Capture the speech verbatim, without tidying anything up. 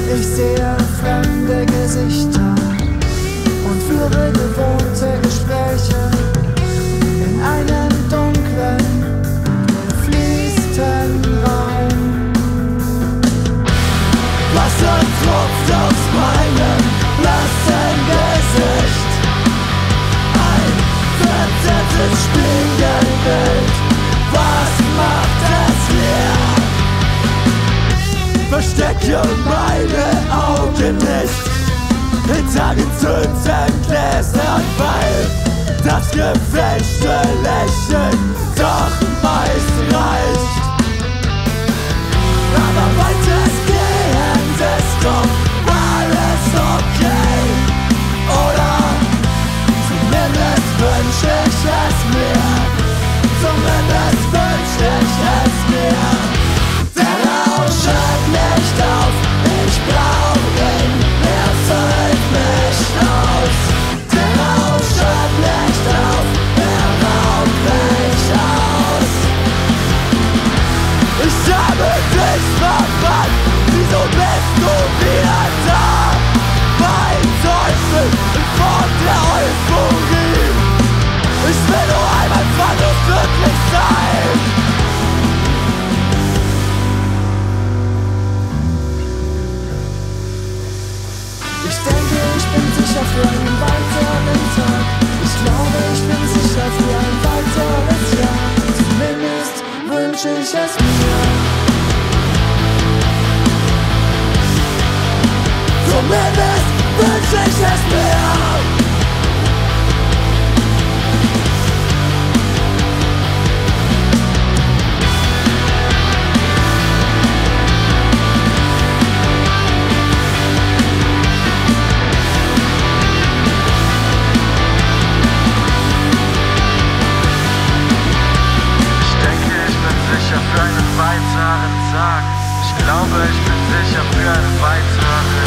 Ich sehe fremde Gesichter und führe gewohnte Gespräche in einem dunklen, gefliesten Raum. Wasser tropft aus meinem blassen Gesicht, ein verzerrtes Spiegelbild. Was macht das Licht? Verstecke meine Augen nicht hinter gezündeten Gläsern, weil das gefälschte Lächeln doch meist reicht. Aber weitergehend ist doch alles okay, oder zumindest wünsche ich es mir, zumindest wünsche ich es mir. Der Rausch hört nicht auf, ich brauch ihn, er füllt mich aus. Der Rausch hört nicht auf, er raubt mich aus. Ich habe dich verbannt, wieso bist du wieder da? Mein Teufel in Form der Euphorie. Ich will nur einmal zwanglos glücklich sein. Ich denke, ich bin sicher für einen weiteren Tag. Ich glaube, ich bin sicher für ein weiteres Jahr. Zumindest wünsche ich es mir. Zumindest wünsche ich es mir. Für einen weiteren Tag. Ich glaube, ich bin sicher für einen weiteren